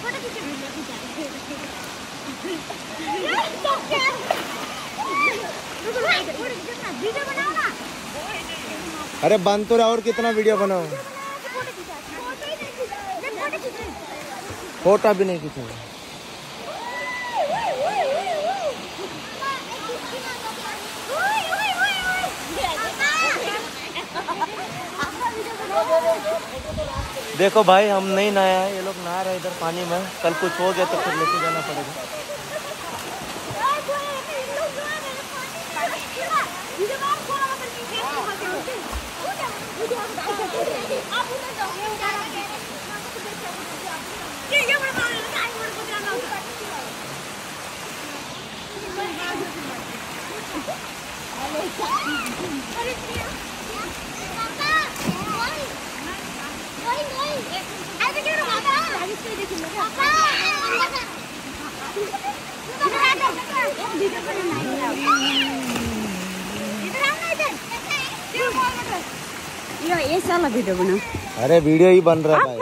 अरे बंद तो रहा, और कितना वीडियो बनाओ? फोटो भी नहीं खींचेगा। देखो भाई, हम नहीं नहाया है, ये लोग नहा रहे इधर पानी में। कल कुछ हो गया तो फिर लेके जाना पड़ेगा। ये साला वीडियो बना। अरे वीडियो ही बन रहा है भाई।